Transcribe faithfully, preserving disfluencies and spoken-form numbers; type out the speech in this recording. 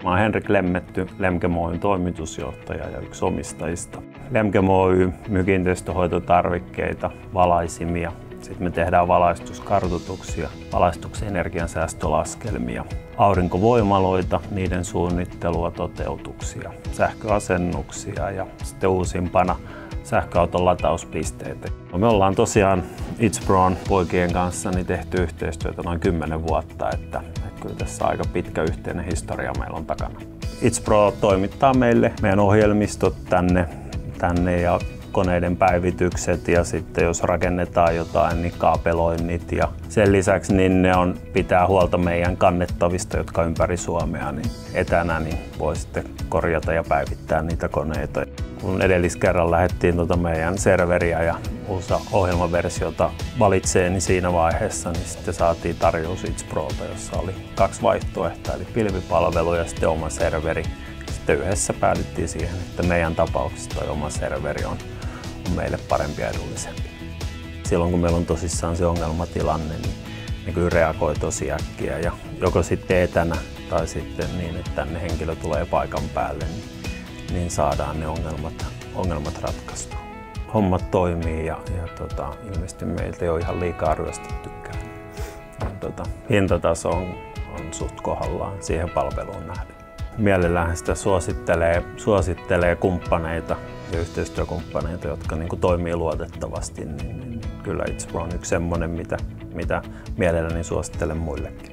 Mä oon Henrik Lemmetty, Lemchem Oyn toimitusjohtaja ja yksi omistajista. Lemchem Oy myy kiinteistöhoitotarvikkeita, valaisimia. Sitten me tehdään valaistuskartoituksia, valaistuksen energiansäästölaskelmia, aurinkovoimaloita, niiden suunnittelua, toteutuksia, sähköasennuksia ja sitten uusimpana sähköauton latauspisteitä. Me ollaan tosiaan ItzPron poikien kanssa niin tehty yhteistyötä noin kymmenen vuotta, että, että kyllä tässä aika pitkä yhteinen historia meillä on takana. ItzPro toimittaa meille meidän ohjelmistot tänne, tänne ja koneiden päivitykset ja sitten jos rakennetaan jotain, niin kaapeloinnit ja sen lisäksi niin ne on, pitää huolta meidän kannettavista, jotka ympäri Suomea niin etänä, niin voi sitten korjata ja päivittää niitä koneita. Kun edelliskerran lähdettiin tuota meidän serveriä ja uusi ohjelmaversiota valitsee, niin siinä vaiheessa niin sitten saatiin tarjous ItzProlta, jossa oli kaksi vaihtoehtoa, eli pilvipalvelu ja sitten oma serveri. Sitten yhdessä päädyttiin siihen, että meidän tapauksessa toi oma serveri on, on meille parempi ja edullisempi. Silloin kun meillä on tosissaan se ongelmatilanne, niin, niin kyllä reagoi tosi äkkiä ja joko sitten etänä tai sitten niin, että tänne henkilö tulee paikan päälle, niin, niin saadaan ne ongelmat, ongelmat ratkaistua. Hommat toimii ja, ja tota, ilmeisesti meiltä ei ole ihan liikaa ryöstettykään. Tota, hintataso on, on suht kohdallaan siihen palveluun nähden. Mielellään sitä suosittelee, suosittelee kumppaneita ja yhteistyökumppaneita, jotka niin kuin toimii luotettavasti, niin, niin kyllä ItzPro on yksi semmoinen, mitä, mitä mielelläni suosittelen muillekin.